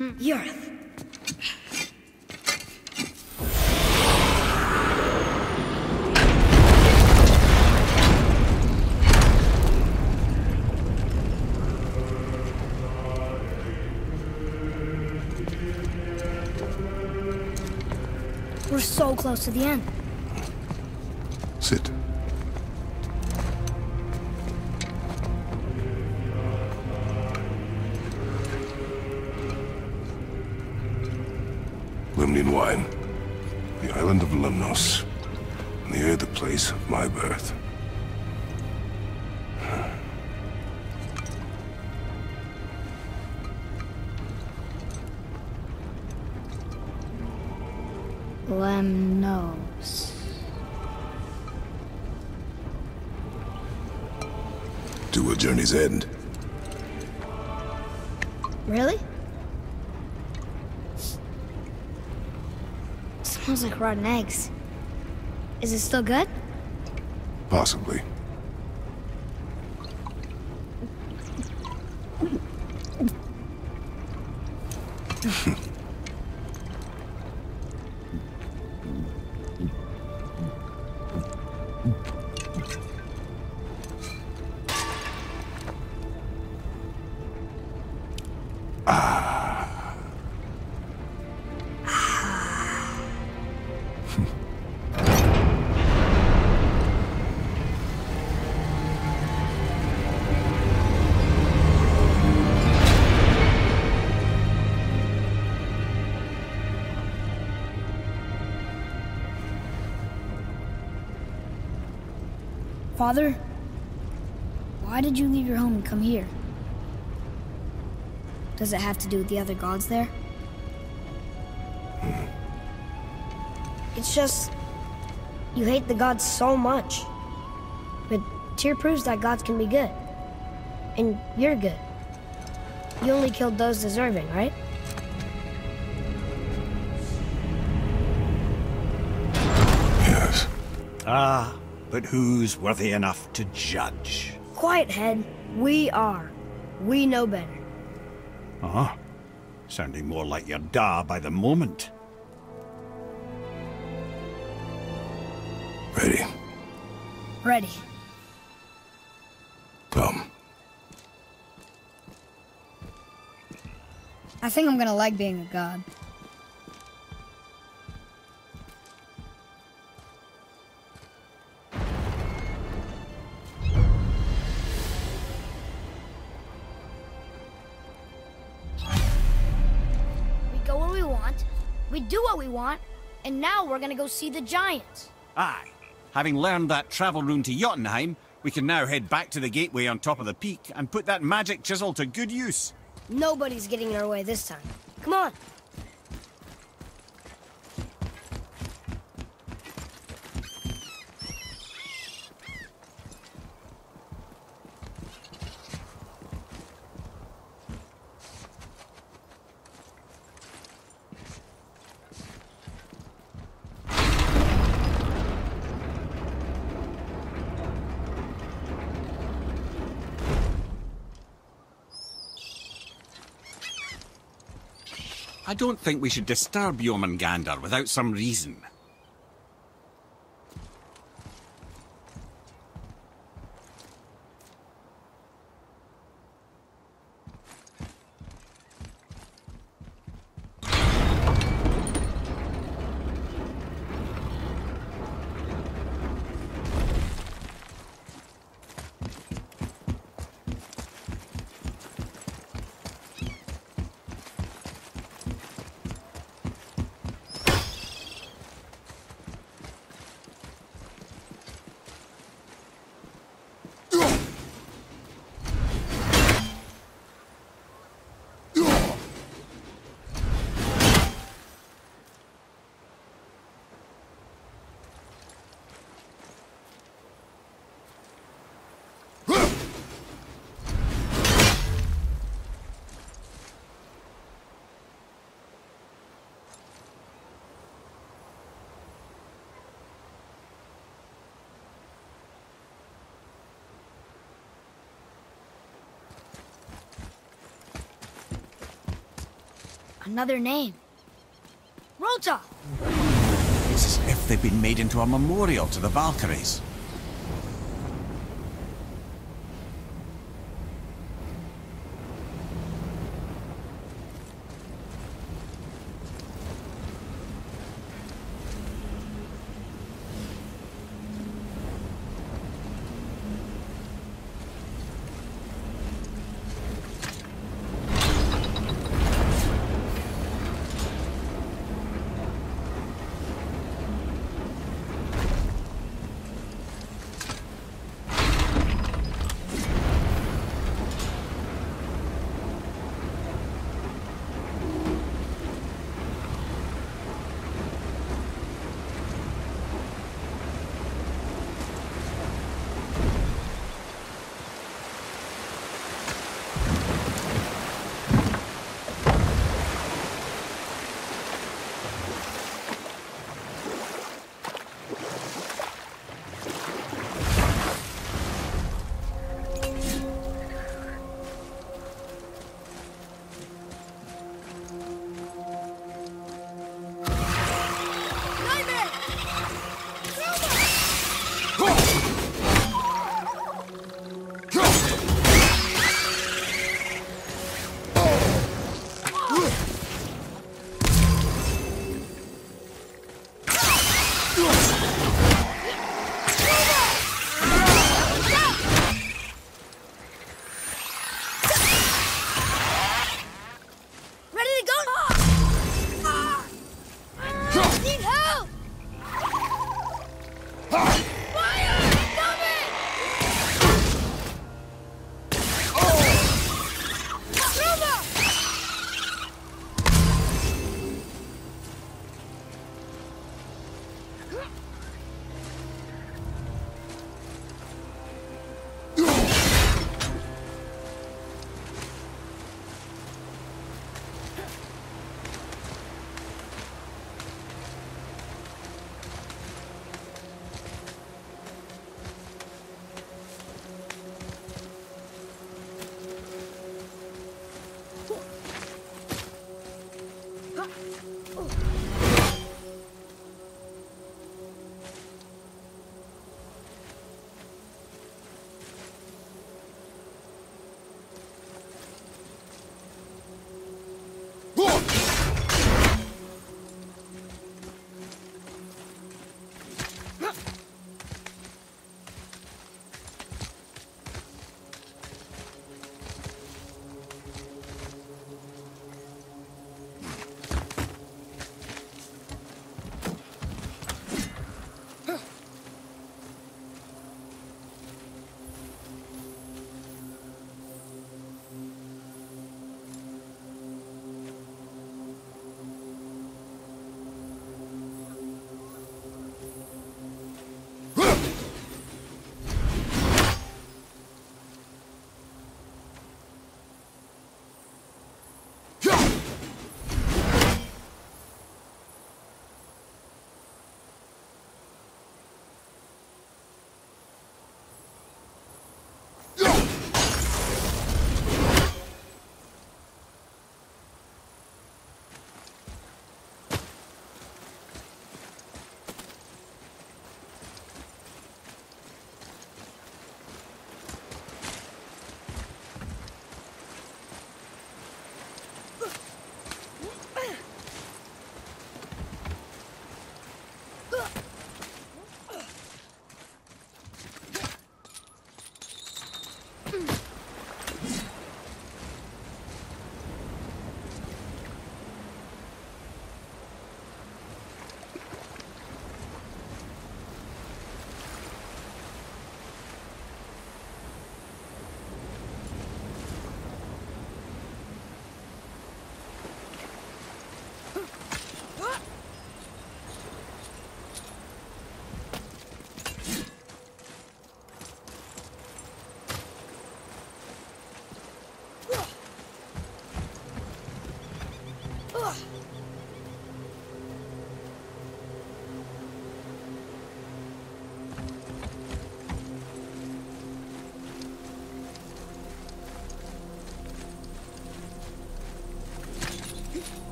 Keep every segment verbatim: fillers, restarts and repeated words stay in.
Yarth. We're so close to the end. Sit. Limnian wine. The island of Lemnos. Near the place of my birth. Lemnos. To a journey's end. Really? Smells like rotten eggs. Is it still good? Possibly. Father, why did you leave your home and come here? Does it have to do with the other gods there? Hmm. It's just... you hate the gods so much. But Tyr proves that gods can be good. And you're good. You only killed those deserving, right? Yes. Ah, but who's worthy enough to judge? Quiet, head. We are. We know better. Uh-huh. Sounding more like your da by the moment. Ready. Ready. Come. I think I'm gonna like being a god. We do what we want, and now we're gonna go see the giants. Aye. Having learned that travel rune to Jotunheim, we can now head back to the gateway on top of the peak and put that magic chisel to good use. Nobody's getting in our way this time. Come on. I don't think we should disturb Jormungandr without some reason. Another name. Rota! It's as if they've been made into a memorial to the Valkyries.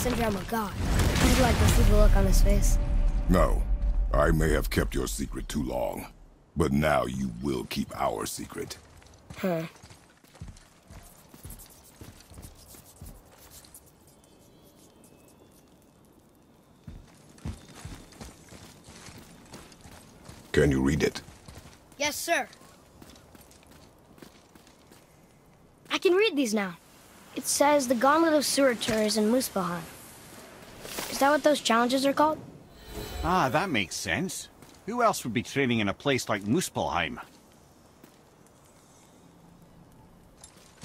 Sindri I'm a god. I'd like to see the look on his face. No. I may have kept your secret too long. But now you will keep our secret. Huh. Can you read it? Yes, sir. I can read these now. It says the Gauntlet of Surtur is in Muspelheim. Is that what those challenges are called? Ah, that makes sense. Who else would be training in a place like Muspelheim?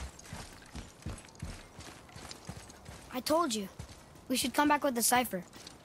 I told you. We should come back with the cipher.